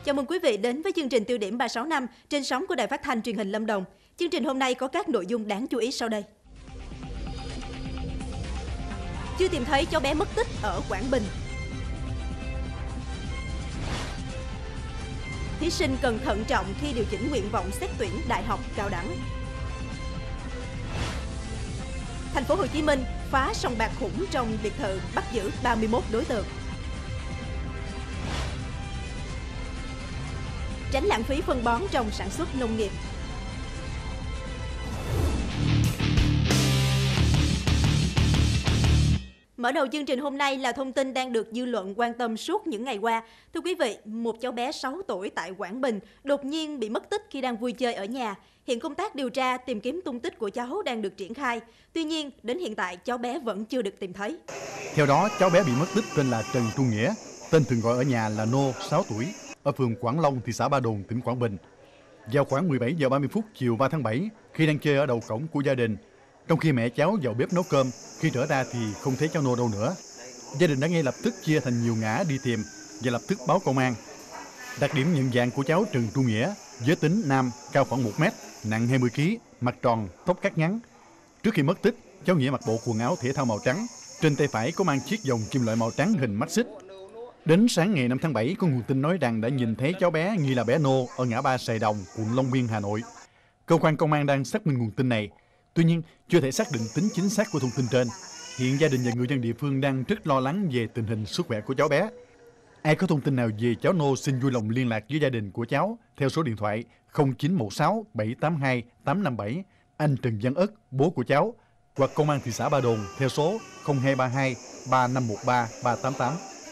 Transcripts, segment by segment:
Chào mừng quý vị đến với chương trình Tiêu điểm 365 trên sóng của Đài Phát thanh Truyền hình Lâm Đồng. Chương trình hôm nay có các nội dung đáng chú ý sau đây. Chưa tìm thấy cháu bé mất tích ở Quảng Bình. Thí sinh cần thận trọng khi điều chỉnh nguyện vọng xét tuyển đại học cao đẳng. Thành phố Hồ Chí Minh phá sòng bạc khủng trong biệt thự, bắt giữ 31 đối tượng. Tránh lãng phí phân bón trong sản xuất nông nghiệp. Mở đầu chương trình hôm nay là thông tin đang được dư luận quan tâm suốt những ngày qua. Thưa quý vị, một cháu bé 6 tuổi tại Quảng Bình đột nhiên bị mất tích khi đang vui chơi ở nhà. Hiện công tác điều tra tìm kiếm tung tích của cháu đang được triển khai. Tuy nhiên, đến hiện tại cháu bé vẫn chưa được tìm thấy. Theo đó, cháu bé bị mất tích tên là Trần Trung Nghĩa, tên thường gọi ở nhà là Nô, 6 tuổi, ở phường Quảng Long, thị xã Ba Đồn, tỉnh Quảng Bình. Vào khoảng 17 giờ 30 phút chiều 3 tháng 7, khi đang chơi ở đầu cổng của gia đình, trong khi mẹ cháu vào bếp nấu cơm, khi trở ra thì không thấy cháu Nô đâu nữa. Gia đình đã ngay lập tức chia thành nhiều ngã đi tìm và lập tức báo công an. Đặc điểm nhận dạng của cháu Trần Trung Nghĩa, giới tính nam, cao khoảng 1 mét, nặng 20 kg, mặt tròn, tóc cắt ngắn. Trước khi mất tích, cháu Nghĩa mặc bộ quần áo thể thao màu trắng, trên tay phải có mang chiếc vòng kim loại màu trắng hình mắt xích. Đến sáng ngày 5 tháng 7, có nguồn tin nói rằng đã nhìn thấy cháu bé nghi là bé Nô ở ngã ba Sài Đồng, quận Long Biên, Hà Nội. Cơ quan công an đang xác minh nguồn tin này. Tuy nhiên, chưa thể xác định tính chính xác của thông tin trên. Hiện gia đình và người dân địa phương đang rất lo lắng về tình hình sức khỏe của cháu bé. Ai có thông tin nào về cháu Nô xin vui lòng liên lạc với gia đình của cháu theo số điện thoại 0916 782 857, anh Trần Văn Ất, bố của cháu, hoặc công an thị xã Ba Đồn theo số 0232 3513 388.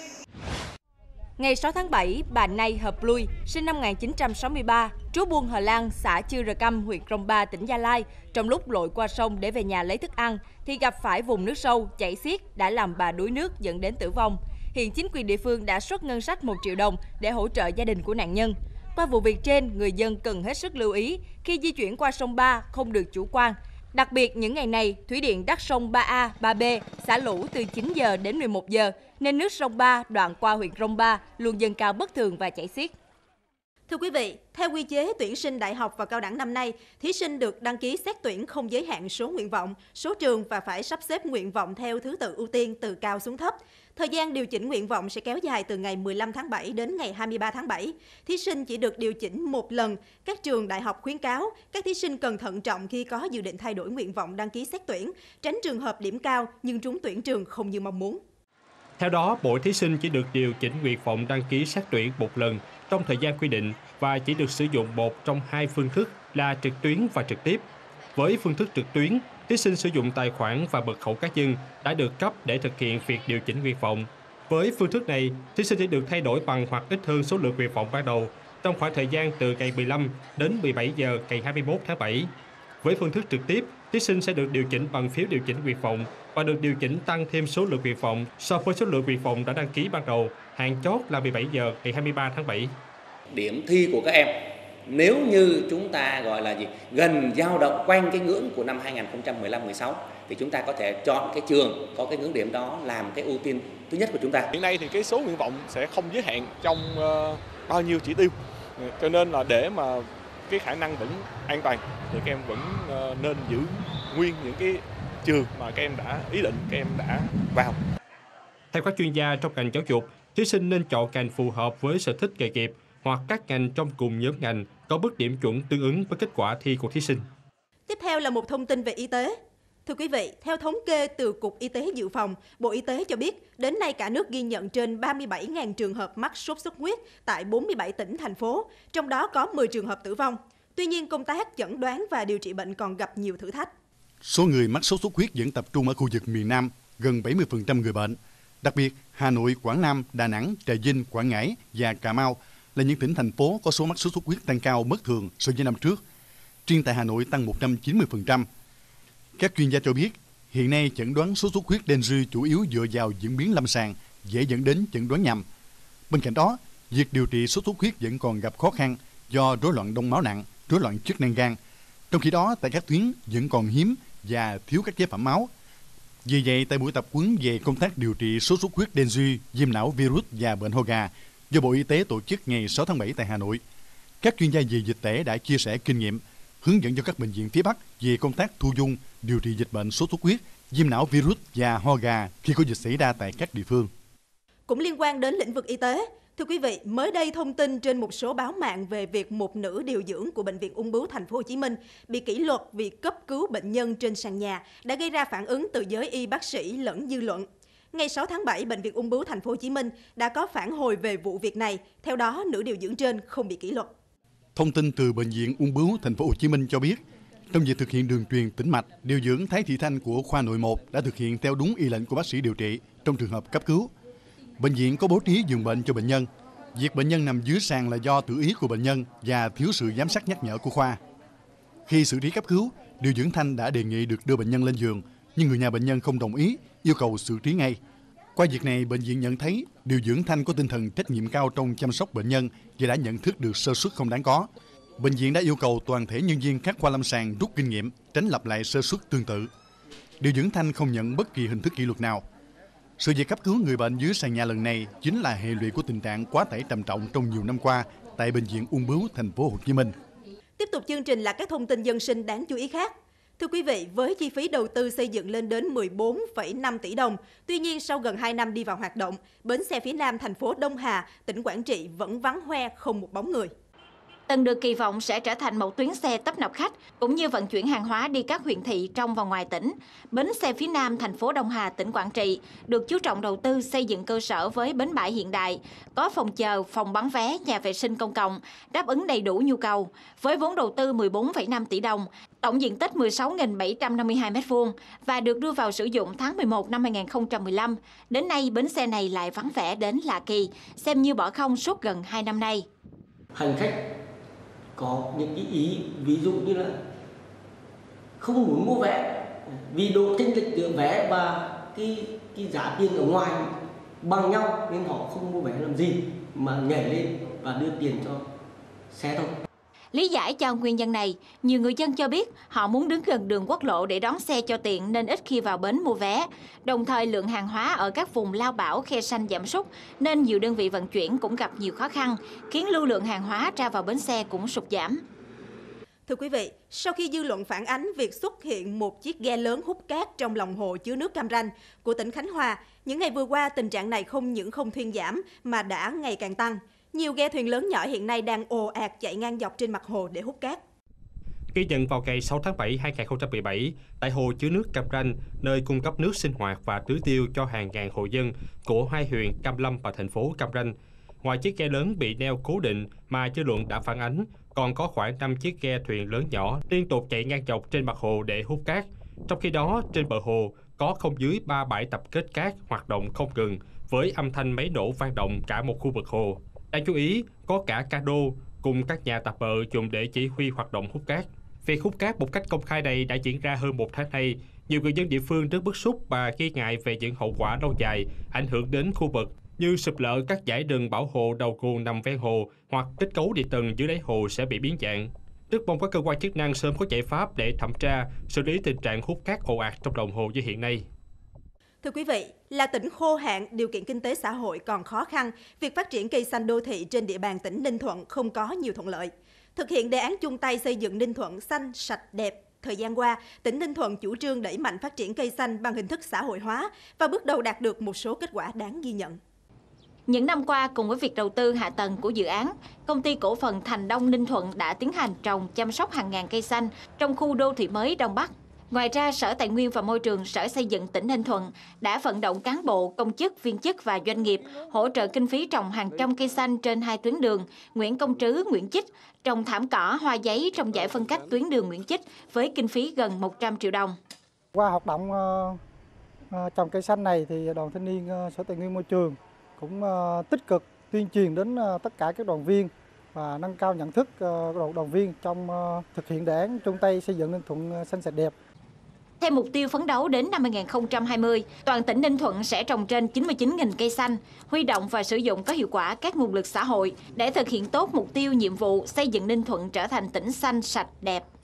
Ngày 6 tháng 7, bà Nay Hợp Lui, sinh năm 1963, trú buôn Hờ Lan, xã Chư Rờ Căm, huyện Krông Ba, tỉnh Gia Lai, trong lúc lội qua sông để về nhà lấy thức ăn, thì gặp phải vùng nước sâu, chảy xiết đã làm bà đuối nước dẫn đến tử vong. Hiện chính quyền địa phương đã xuất ngân sách 1 triệu đồng để hỗ trợ gia đình của nạn nhân. Qua vụ việc trên, người dân cần hết sức lưu ý khi di chuyển qua sông Ba không được chủ quan. Đặc biệt những ngày này, thủy điện Đắc Sông 3A, 3B xả lũ từ 9 giờ đến 11 giờ, nên nước sông Ba đoạn qua huyện Krông Ba luôn dâng cao bất thường và chảy xiết. Thưa quý vị, theo quy chế tuyển sinh đại học và cao đẳng năm nay, thí sinh được đăng ký xét tuyển không giới hạn số nguyện vọng, số trường và phải sắp xếp nguyện vọng theo thứ tự ưu tiên từ cao xuống thấp. Thời gian điều chỉnh nguyện vọng sẽ kéo dài từ ngày 15 tháng 7 đến ngày 23 tháng 7. Thí sinh chỉ được điều chỉnh một lần. Các trường đại học khuyến cáo các thí sinh cần thận trọng khi có dự định thay đổi nguyện vọng đăng ký xét tuyển, tránh trường hợp điểm cao nhưng trúng tuyển trường không như mong muốn. Theo đó, mỗi thí sinh chỉ được điều chỉnh nguyện vọng đăng ký xét tuyển một lần trong thời gian quy định và chỉ được sử dụng một trong hai phương thức là trực tuyến và trực tiếp. Với phương thức trực tuyến, thí sinh sử dụng tài khoản và mật khẩu cá nhân đã được cấp để thực hiện việc điều chỉnh nguyện vọng. Với phương thức này, thí sinh sẽ được thay đổi bằng hoặc ít hơn số lượng nguyện vọng ban đầu trong khoảng thời gian từ ngày 15 đến 17 giờ ngày 21 tháng 7. Với phương thức trực tiếp, thí sinh sẽ được điều chỉnh bằng phiếu điều chỉnh nguyện vọng và được điều chỉnh tăng thêm số lượng nguyện vọng so với số lượng nguyện vọng đã đăng ký ban đầu, hạn chót là 17 giờ ngày 23 tháng 7. Điểm thi của các em nếu như chúng ta gọi là gần dao động quanh cái ngưỡng của năm 2015-16 thì chúng ta có thể chọn cái trường có cái ngưỡng điểm đó làm cái ưu tiên thứ nhất của chúng ta. Hiện nay thì cái số nguyện vọng sẽ không giới hạn trong bao nhiêu chỉ tiêu, cho nên là để mà cái khả năng vẫn an toàn thì các em vẫn nên giữ nguyên những cái trường mà các em đã ý định các em đã vào. Theo các chuyên gia trong ngành giáo dục, thí sinh nên chọn ngành phù hợp với sở thích nghề nghiệp hoặc các ngành trong cùng nhóm ngành có mức điểm chuẩn tương ứng với kết quả thi của thí sinh. Tiếp theo là một thông tin về y tế. Thưa quý vị, theo thống kê từ Cục Y tế Dự phòng, Bộ Y tế cho biết đến nay cả nước ghi nhận trên 37.000 trường hợp mắc sốt xuất huyết tại 47 tỉnh, thành phố, trong đó có 10 trường hợp tử vong. Tuy nhiên, công tác chẩn đoán và điều trị bệnh còn gặp nhiều thử thách. Số người mắc sốt xuất huyết vẫn tập trung ở khu vực miền Nam, gần 70% người bệnh. Đặc biệt, Hà Nội, Quảng Nam, Đà Nẵng, Trà Vinh, Quảng Ngãi và Cà Mau là những tỉnh, thành phố có số mắc sốt xuất huyết tăng cao bất thường so với năm trước. Riêng tại Hà Nội tăng 190%. Các chuyên gia cho biết, hiện nay chẩn đoán sốt xuất huyết Dengue chủ yếu dựa vào diễn biến lâm sàng, dễ dẫn đến chẩn đoán nhầm. Bên cạnh đó, việc điều trị sốt xuất huyết vẫn còn gặp khó khăn do rối loạn đông máu nặng, rối loạn chức năng gan. Trong khi đó, tại các tuyến vẫn còn hiếm và thiếu các chế phẩm máu. Vì vậy, tại buổi tập huấn về công tác điều trị sốt xuất huyết Dengue, viêm não virus và bệnh ho gà do Bộ Y tế tổ chức ngày 6 tháng 7 tại Hà Nội. Các chuyên gia về dịch tễ đã chia sẻ kinh nghiệm, hướng dẫn cho các bệnh viện phía Bắc về công tác thu dung, điều trị dịch bệnh sốt xuất huyết, viêm não virus và ho gà khi có dịch xảy ra tại các địa phương. Cũng liên quan đến lĩnh vực y tế, thưa quý vị, mới đây thông tin trên một số báo mạng về việc một nữ điều dưỡng của Bệnh viện Ung bướu Thành phố Hồ Chí Minh bị kỷ luật vì cấp cứu bệnh nhân trên sàn nhà đã gây ra phản ứng từ giới y bác sĩ lẫn dư luận. Ngày 6 tháng 7, Bệnh viện Ung bướu Thành phố Hồ Chí Minh đã có phản hồi về vụ việc này. Theo đó, nữ điều dưỡng trên không bị kỷ luật. Thông tin từ Bệnh viện Ung bướu Thành phố Hồ Chí Minh cho biết, trong việc thực hiện đường truyền tĩnh mạch, điều dưỡng Thái Thị Thanh của khoa nội 1 đã thực hiện theo đúng y lệnh của bác sĩ điều trị trong trường hợp cấp cứu. Bệnh viện có bố trí giường bệnh cho bệnh nhân. Việc bệnh nhân nằm dưới sàn là do tự ý của bệnh nhân và thiếu sự giám sát nhắc nhở của khoa. Khi xử trí cấp cứu, điều dưỡng Thanh đã đề nghị được đưa bệnh nhân lên giường, nhưng người nhà bệnh nhân không đồng ý, yêu cầu xử trí ngay. Qua việc này, bệnh viện nhận thấy điều dưỡng Thanh có tinh thần trách nhiệm cao trong chăm sóc bệnh nhân và đã nhận thức được sơ suất không đáng có. Bệnh viện đã yêu cầu toàn thể nhân viên các khoa lâm sàng rút kinh nghiệm, tránh lặp lại sơ suất tương tự. Điều dưỡng Thanh không nhận bất kỳ hình thức kỷ luật nào. Sự việc cấp cứu người bệnh dưới sàn nhà lần này chính là hệ lụy của tình trạng quá tải trầm trọng trong nhiều năm qua tại Bệnh viện Ung bướu Thành phố Hồ Chí Minh. Tiếp tục chương trình là các thông tin dân sinh đáng chú ý khác. Thưa quý vị, với chi phí đầu tư xây dựng lên đến 14,5 tỷ đồng, tuy nhiên sau gần 2 năm đi vào hoạt động, bến xe phía Nam thành phố Đông Hà, tỉnh Quảng Trị vẫn vắng hoe không một bóng người. Từng được kỳ vọng sẽ trở thành một tuyến xe tấp nập khách, cũng như vận chuyển hàng hóa đi các huyện thị trong và ngoài tỉnh. Bến xe phía Nam thành phố Đông Hà, tỉnh Quảng Trị được chú trọng đầu tư xây dựng cơ sở với bến bãi hiện đại, có phòng chờ, phòng bán vé, nhà vệ sinh công cộng, đáp ứng đầy đủ nhu cầu. Với vốn đầu tư 14,5 tỷ đồng, tổng diện tích 16.752 m2 và được đưa vào sử dụng tháng 11 năm 2015. Đến nay, bến xe này lại vắng vẻ đến lạ kỳ, xem như bỏ không suốt gần 2 năm nay. Hành khách có những cái ý ví dụ như là không muốn mua vé vì độ chênh lệch giữa vé và cái giá tiền ở ngoài bằng nhau nên họ không mua vé làm gì mà nhảy lên và đưa tiền cho xe thôi. Lý giải cho nguyên nhân này, nhiều người dân cho biết họ muốn đứng gần đường quốc lộ để đón xe cho tiện nên ít khi vào bến mua vé. Đồng thời lượng hàng hóa ở các vùng lao bảo, khe xanh giảm sút nên nhiều đơn vị vận chuyển cũng gặp nhiều khó khăn, khiến lưu lượng hàng hóa ra vào bến xe cũng sụt giảm. Thưa quý vị, sau khi dư luận phản ánh việc xuất hiện một chiếc ghe lớn hút cát trong lòng hồ chứa nước Cam Ranh của tỉnh Khánh Hòa, những ngày vừa qua tình trạng này không những không thuyên giảm mà đã ngày càng tăng. Nhiều ghe thuyền lớn nhỏ hiện nay đang ồ ạt chạy ngang dọc trên mặt hồ để hút cát. Ghi nhận vào ngày 6 tháng 7 2017, tại hồ chứa nước Cam Ranh, nơi cung cấp nước sinh hoạt và tưới tiêu cho hàng ngàn hộ dân của hai huyện Cam Lâm và thành phố Cam Ranh. Ngoài chiếc ghe lớn bị neo cố định mà dư luận đã phản ánh, còn có khoảng 5 chiếc ghe thuyền lớn nhỏ liên tục chạy ngang dọc trên mặt hồ để hút cát. Trong khi đó, trên bờ hồ có không dưới 3 bãi tập kết cát hoạt động không ngừng, với âm thanh máy nổ vang động cả một khu vực hồ. Đáng chú ý, có cả cano cùng các nhà tạp bợ dùng để chỉ huy hoạt động hút cát. Việc hút cát một cách công khai này đã diễn ra hơn 1 tháng nay. Nhiều người dân địa phương rất bức xúc và nghi ngại về những hậu quả lâu dài ảnh hưởng đến khu vực như sụp lở các dải rừng bảo hộ đầu nguồn nằm ven hồ hoặc kết cấu địa tầng dưới đáy hồ sẽ bị biến dạng. Rất mong các cơ quan chức năng sớm có giải pháp để thẩm tra, xử lý tình trạng hút cát ồ ạt trong lòng hồ như hiện nay. Thưa quý vị, là tỉnh khô hạn, điều kiện kinh tế xã hội còn khó khăn, việc phát triển cây xanh đô thị trên địa bàn tỉnh Ninh Thuận không có nhiều thuận lợi. Thực hiện đề án chung tay xây dựng Ninh Thuận xanh, sạch, đẹp, thời gian qua, tỉnh Ninh Thuận chủ trương đẩy mạnh phát triển cây xanh bằng hình thức xã hội hóa và bước đầu đạt được một số kết quả đáng ghi nhận. Những năm qua, cùng với việc đầu tư hạ tầng của dự án, Công ty Cổ phần Thành Đông Ninh Thuận đã tiến hành trồng chăm sóc hàng ngàn cây xanh trong khu đô thị mới Đông Bắc. Ngoài ra, Sở Tài nguyên và Môi trường, Sở Xây dựng tỉnh Ninh Thuận đã vận động cán bộ, công chức, viên chức và doanh nghiệp hỗ trợ kinh phí trồng hàng trăm cây xanh trên 2 tuyến đường Nguyễn Công Trứ, Nguyễn Chích, trồng thảm cỏ, hoa giấy trong dải phân cách tuyến đường Nguyễn Chích với kinh phí gần 100 triệu đồng. Qua hoạt động trồng cây xanh này thì Đoàn Thanh niên Sở Tài nguyên Môi trường cũng tích cực tuyên truyền đến tất cả các đoàn viên và nâng cao nhận thức đoàn viên trong thực hiện đề án chung tay xây dựng Ninh Thuận xanh sạch đẹp. Theo mục tiêu phấn đấu đến năm 2020, toàn tỉnh Ninh Thuận sẽ trồng trên 99.000 cây xanh, huy động và sử dụng có hiệu quả các nguồn lực xã hội để thực hiện tốt mục tiêu nhiệm vụ xây dựng Ninh Thuận trở thành tỉnh xanh, sạch, đẹp.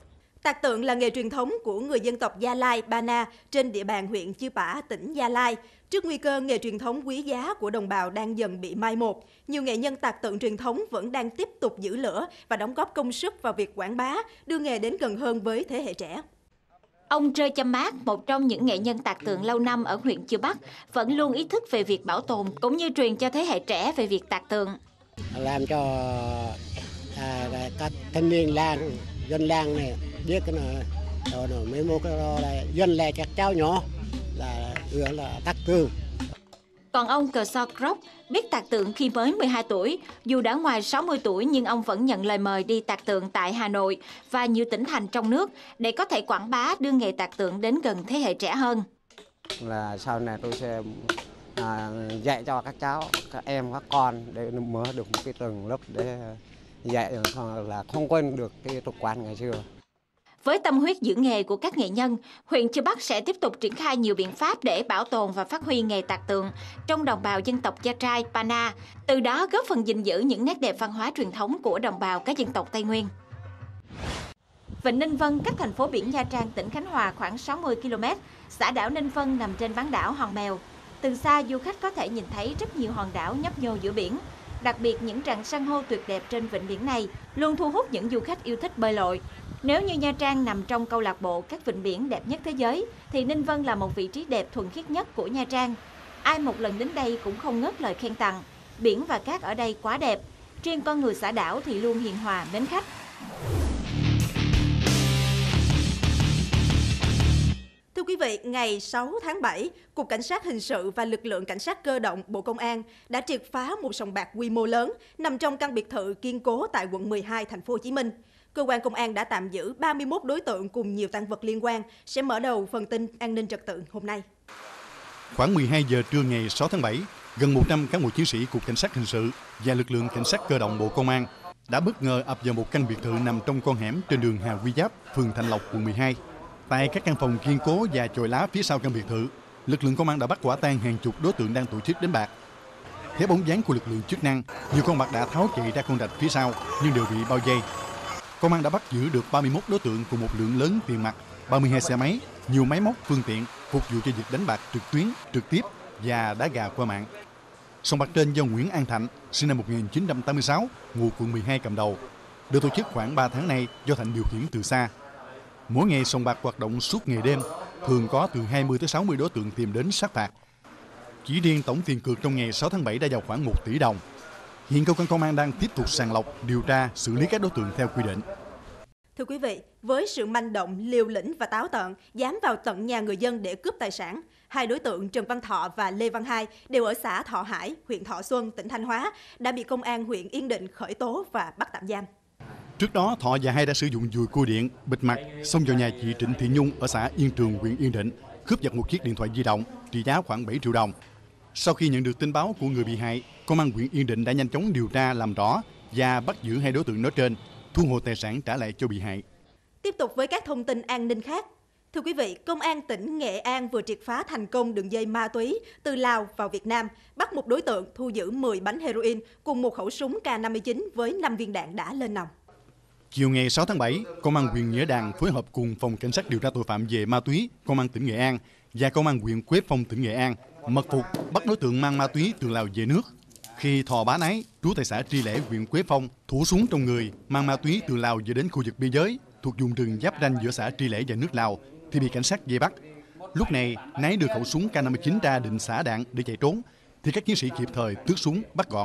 Tạc tượng là nghề truyền thống của người dân tộc Gia Lai, Ba Na trên địa bàn huyện Chư Pả, tỉnh Gia Lai. Trước nguy cơ nghề truyền thống quý giá của đồng bào đang dần bị mai một, nhiều nghệ nhân tạc tượng truyền thống vẫn đang tiếp tục giữ lửa và đóng góp công sức vào việc quảng bá, đưa nghề đến gần hơn với thế hệ trẻ. Ông Trơ Chăm Mát, một trong những nghệ nhân tạc tượng lâu năm ở huyện Chư Bắc, vẫn luôn ý thức về việc bảo tồn cũng như truyền cho thế hệ trẻ về việc tạc tượng. Làm cho các thanh niên làng, dân làng này biết cái nào mấy mô cái là dân là các cháu nhỏ là tạc tượng. Còn ông Cờ So Krok biết tạc tượng khi mới 12 tuổi, dù đã ngoài 60 tuổi nhưng ông vẫn nhận lời mời đi tạc tượng tại Hà Nội và nhiều tỉnh thành trong nước để có thể quảng bá đưa nghề tạc tượng đến gần thế hệ trẻ hơn. Là sau này tôi sẽ dạy cho các cháu, các em, các con để mở được một cái tầng lớp để dạy là không quên được cái tập quán ngày xưa. Với tâm huyết giữ nghề của các nghệ nhân, huyện Chư Bắc sẽ tiếp tục triển khai nhiều biện pháp để bảo tồn và phát huy nghề tạc tượng trong đồng bào dân tộc Gia Trai, Pa Na, từ đó góp phần gìn giữ những nét đẹp văn hóa truyền thống của đồng bào các dân tộc Tây Nguyên. Vịnh Ninh Vân, cách thành phố biển Nha Trang, tỉnh Khánh Hòa khoảng 60 km, xã đảo Ninh Vân nằm trên bán đảo Hòn Mèo. Từ xa, du khách có thể nhìn thấy rất nhiều hòn đảo nhấp nhô giữa biển. Đặc biệt, những rặng san hô tuyệt đẹp trên vịnh biển này luôn thu hút những du khách yêu thích bơi lội. Nếu như Nha Trang nằm trong câu lạc bộ các vịnh biển đẹp nhất thế giới, thì Ninh Vân là một vị trí đẹp thuần khiết nhất của Nha Trang. Ai một lần đến đây cũng không ngớt lời khen tặng. Biển và cát ở đây quá đẹp. Riêng con người xã đảo thì luôn hiền hòa, mến khách. Thưa quý vị, ngày 6 tháng 7, Cục Cảnh sát Hình sự và lực lượng Cảnh sát Cơ động Bộ Công an đã triệt phá một sòng bạc quy mô lớn nằm trong căn biệt thự kiên cố tại quận 12, thành phố Hồ Chí Minh. Cơ quan công an đã tạm giữ 31 đối tượng cùng nhiều tang vật liên quan. Sẽ mở đầu phần tin an ninh trật tự hôm nay. Khoảng 12 giờ trưa ngày 6 tháng 7, gần 100 cán bộ chiến sĩ Cục Cảnh sát Hình sự và lực lượng Cảnh sát Cơ động Bộ Công an đã bất ngờ ập vào một căn biệt thự nằm trong con hẻm trên đường Hà Quy Giáp, phường Thạnh Lộc, quận 12. Tại các căn phòng kiên cố và chòi lá phía sau căn biệt thự, lực lượng công an đã bắt quả tang hàng chục đối tượng đang tổ chức đánh bạc. Theo bóng dáng của lực lượng chức năng, nhiều con bạc đã tháo chạy ra con rạch phía sau nhưng đều bị bao vây. Công an đã bắt giữ được 31 đối tượng cùng một lượng lớn tiền mặt, 32 xe máy, nhiều máy móc, phương tiện phục vụ cho việc đánh bạc trực tuyến, trực tiếp và đá gà qua mạng. Sòng bạc trên do Nguyễn An Thạnh, sinh năm 1986, ngụ quận 12 cầm đầu, được tổ chức khoảng 3 tháng nay do Thạnh điều khiển từ xa. Mỗi ngày sòng bạc hoạt động suốt ngày đêm, thường có từ 20 tới 60 đối tượng tìm đến sát phạt. Chỉ riêng tổng tiền cược trong ngày 6 tháng 7 đã vào khoảng 1 tỷ đồng. Hiện cơ quan công an đang tiếp tục sàng lọc, điều tra, xử lý các đối tượng theo quy định. Thưa quý vị, với sự manh động, liều lĩnh và táo tợn, dám vào tận nhà người dân để cướp tài sản, hai đối tượng Trần Văn Thọ và Lê Văn Hai đều ở xã Thọ Hải, huyện Thọ Xuân, tỉnh Thanh Hóa, đã bị công an huyện Yên Định khởi tố và bắt tạm giam. Trước đó, Thọ và Hai đã sử dụng dùi cua điện, bịt mặt, xông vào nhà chị Trịnh Thị Nhung ở xã Yên Trường, huyện Yên Định, cướp giật một chiếc điện thoại di động trị giá khoảng 7 triệu đồng. Sau khi nhận được tin báo của người bị hại, công an huyện Yên Định đã nhanh chóng điều tra làm rõ và bắt giữ hai đối tượng nói trên, thu hồi tài sản trả lại cho bị hại. Tiếp tục với các thông tin an ninh khác. Thưa quý vị, Công an tỉnh Nghệ An vừa triệt phá thành công đường dây ma túy từ Lào vào Việt Nam, bắt một đối tượng thu giữ 10 bánh heroin cùng một khẩu súng K59 với 5 viên đạn đã lên nòng. Chiều ngày 6 tháng 7, Công an huyện Nghĩa Đàn phối hợp cùng Phòng Cảnh sát điều tra tội phạm về ma túy, Công an tỉnh Nghệ An và Công an huyện Quế Phong, tỉnh Nghệ An mật phục bắt đối tượng mang ma túy từ Lào về nước. Khi Thò Bá Nái, trú tại xã Tri Lễ, huyện Quế Phong, thủ súng trong người mang ma túy từ Lào về đến khu vực biên giới thuộc vùng rừng giáp ranh giữa xã Tri Lễ và nước Lào thì bị cảnh sát vây bắt. Lúc này, Nái đưa khẩu súng K59 ra định xả đạn để chạy trốn thì các chiến sĩ kịp thời tước súng bắt gọn.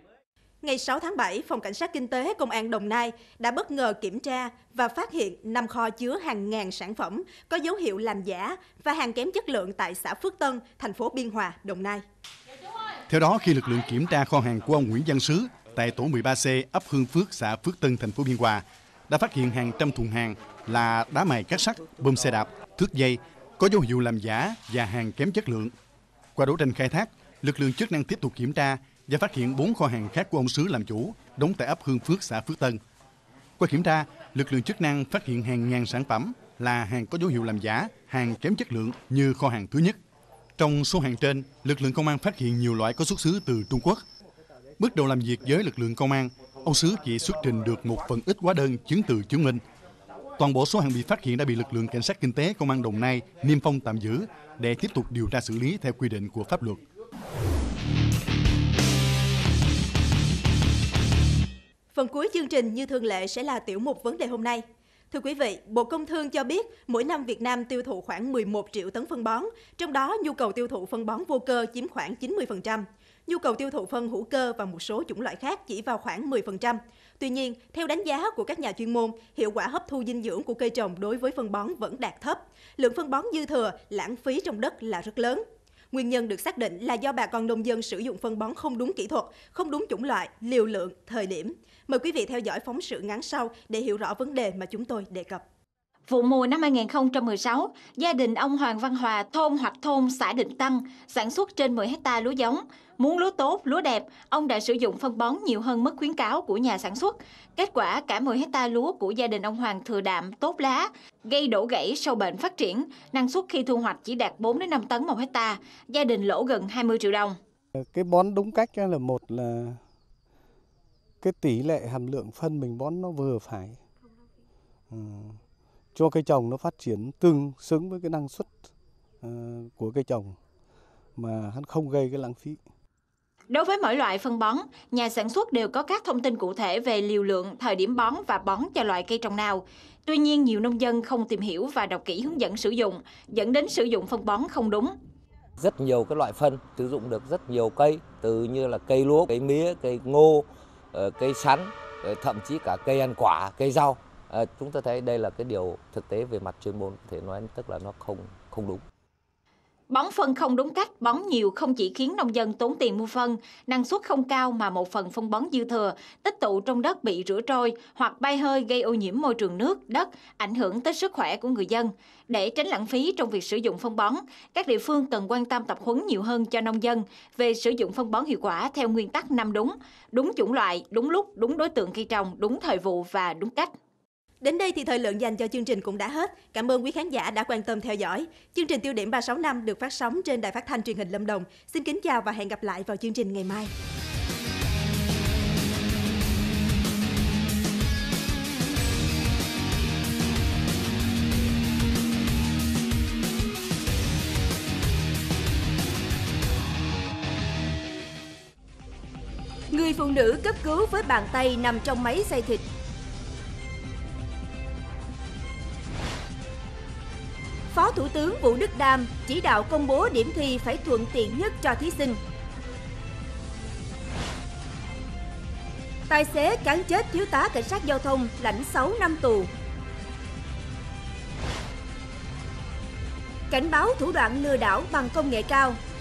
Ngày 6 tháng 7, Phòng Cảnh sát Kinh tế Công an Đồng Nai đã bất ngờ kiểm tra và phát hiện 5 kho chứa hàng ngàn sản phẩm có dấu hiệu làm giả và hàng kém chất lượng tại xã Phước Tân, thành phố Biên Hòa, Đồng Nai. Theo đó, khi lực lượng kiểm tra kho hàng của ông Nguyễn Văn Sứ tại tổ 13C, ấp Hương Phước, xã Phước Tân, thành phố Biên Hòa, đã phát hiện hàng trăm thùng hàng là đá mài cát sắt, bơm xe đạp, thước dây có dấu hiệu làm giả và hàng kém chất lượng. Qua đấu tranh khai thác, lực lượng chức năng tiếp tục kiểm tra và phát hiện 4 kho hàng khác của ông Sứ làm chủ, đóng tại ấp Hương Phước, xã Phước Tân. Qua kiểm tra, lực lượng chức năng phát hiện hàng ngàn sản phẩm là hàng có dấu hiệu làm giả, hàng kém chất lượng như kho hàng thứ nhất. Trong số hàng trên, lực lượng công an phát hiện nhiều loại có xuất xứ từ Trung Quốc. Bước đầu làm việc với lực lượng công an, ông Sứ chỉ xuất trình được một phần ít hóa đơn chứng từ chứng minh. Toàn bộ số hàng bị phát hiện đã bị lực lượng cảnh sát kinh tế công an Đồng Nai niêm phong tạm giữ để tiếp tục điều tra xử lý theo quy định của pháp luật. Phần cuối chương trình như thường lệ sẽ là tiểu mục vấn đề hôm nay. Thưa quý vị, Bộ Công Thương cho biết mỗi năm Việt Nam tiêu thụ khoảng 11 triệu tấn phân bón, trong đó nhu cầu tiêu thụ phân bón vô cơ chiếm khoảng 90%. Nhu cầu tiêu thụ phân hữu cơ và một số chủng loại khác chỉ vào khoảng 10%. Tuy nhiên, theo đánh giá của các nhà chuyên môn, hiệu quả hấp thu dinh dưỡng của cây trồng đối với phân bón vẫn đạt thấp. Lượng phân bón dư thừa, lãng phí trong đất là rất lớn. Nguyên nhân được xác định là do bà con nông dân sử dụng phân bón không đúng kỹ thuật, không đúng chủng loại, liều lượng, thời điểm. Mời quý vị theo dõi phóng sự ngắn sau để hiểu rõ vấn đề mà chúng tôi đề cập. Vụ mùa năm 2016, gia đình ông Hoàng Văn Hòa, thôn Hoặc Thôn, xã Định Tăng, sản xuất trên 10 hectare lúa giống. Muốn lúa tốt, lúa đẹp, ông đã sử dụng phân bón nhiều hơn mức khuyến cáo của nhà sản xuất. Kết quả, cả 10 hectare lúa của gia đình ông Hoàng thừa đạm, tốt lá, gây đổ gãy, sâu bệnh phát triển. Năng suất khi thu hoạch chỉ đạt 4 đến 5 tấn một hectare. Gia đình lỗ gần 20 triệu đồng. Cái bón đúng cách là một là cái tỷ lệ hàm lượng phân mình bón nó vừa phải. Cho cây trồng nó phát triển tương xứng với cái năng suất của cây trồng mà hắn không gây cái lãng phí. Đối với mỗi loại phân bón, nhà sản xuất đều có các thông tin cụ thể về liều lượng, thời điểm bón và bón cho loại cây trồng nào. Tuy nhiên, nhiều nông dân không tìm hiểu và đọc kỹ hướng dẫn sử dụng, dẫn đến sử dụng phân bón không đúng. Rất nhiều cái loại phân sử dụng được rất nhiều cây, từ như là cây lúa, cây mía, cây ngô, cây sắn, thậm chí cả cây ăn quả, cây rau. Chúng ta thấy đây là cái điều thực tế về mặt chuyên môn, có thể nói tức là nó không đúng. Bón phân không đúng cách, bón nhiều không chỉ khiến nông dân tốn tiền mua phân, năng suất không cao mà một phần phân bón dư thừa, tích tụ trong đất bị rửa trôi hoặc bay hơi gây ô nhiễm môi trường nước, đất, ảnh hưởng tới sức khỏe của người dân. Để tránh lãng phí trong việc sử dụng phân bón, các địa phương cần quan tâm tập huấn nhiều hơn cho nông dân về sử dụng phân bón hiệu quả theo nguyên tắc 5 đúng, đúng chủng loại, đúng lúc, đúng đối tượng cây trồng, đúng thời vụ và đúng cách. Đến đây thì thời lượng dành cho chương trình cũng đã hết. Cảm ơn quý khán giả đã quan tâm theo dõi. Chương trình Tiêu điểm 365 được phát sóng trên Đài Phát thanh Truyền hình Lâm Đồng. Xin kính chào và hẹn gặp lại vào chương trình ngày mai. Người phụ nữ cấp cứu với bàn tay nằm trong máy xay thịt. Phó Thủ tướng Vũ Đức Đam chỉ đạo công bố điểm thi phải thuận tiện nhất cho thí sinh. Tài xế cán chết thiếu tá cảnh sát giao thông lãnh 6 năm tù. Cảnh báo thủ đoạn lừa đảo bằng công nghệ cao,